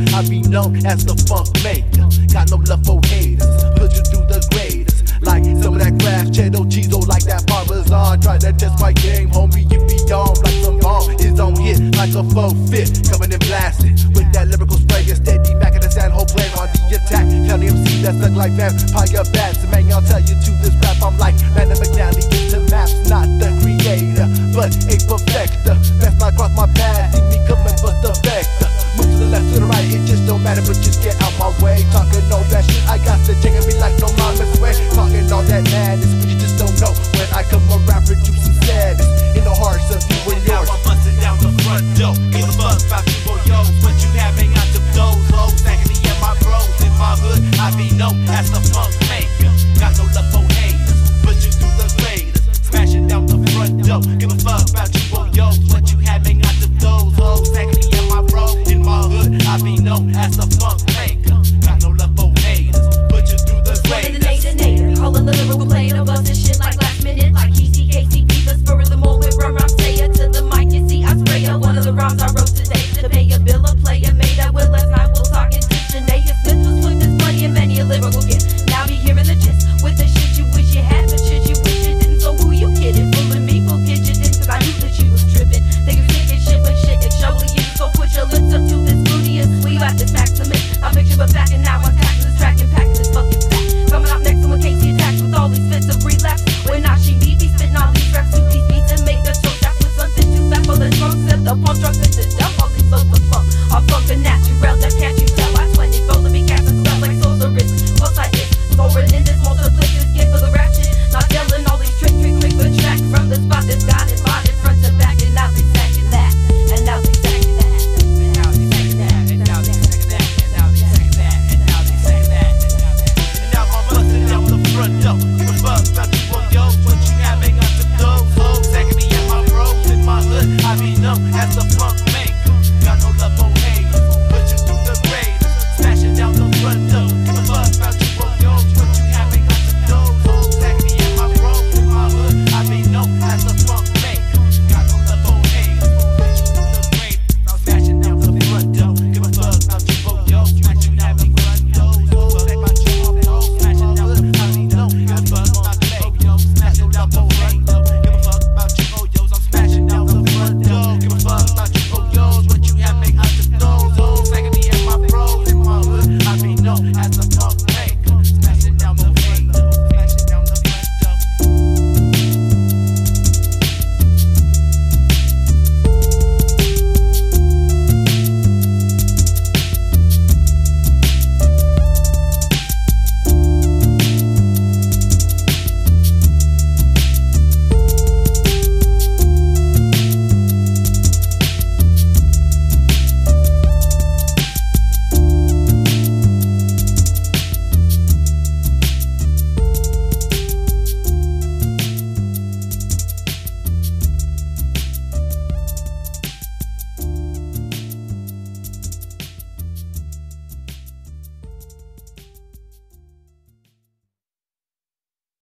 I be known as the funk maker. Got no love for haters, put you through the graders. Like some of that grass, Cheeto Cheeto, like that Parmesan. Try to test my game, homie, you be on like some ball. It's on hit like a faux fit, coming and blasting with that lyrical spray. Steady back at the San Ho plan on the attack. County MC that stuck like vampire bats. And man, I'll tell you to this rap, I'm like Brandon McNally into maps, not the creator, but a perfecter. Best not cross my path, see me coming but the vector. Move to the left, to the right, it just don't matter, but just get out my way. Talking all that shit, I got